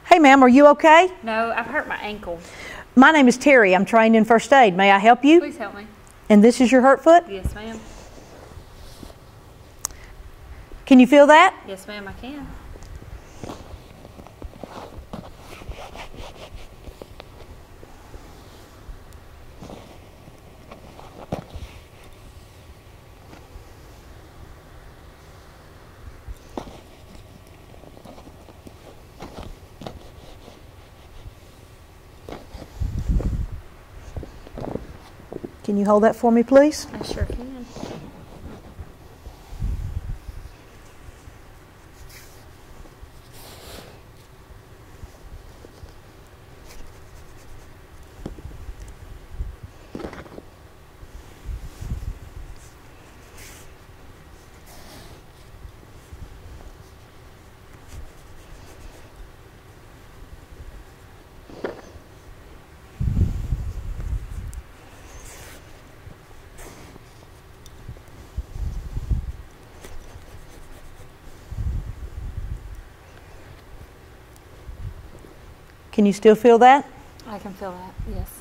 Hey ma'am, are you okay? No, I've hurt my ankle. My name is Terry. I'm trained in first aid. May I help you? Please help me. And this is your hurt foot? Yes, ma'am. Can you feel that? Yes, ma'am, I can. Can you hold that for me, please? I sure can. Can you still feel that? I can feel that, yes.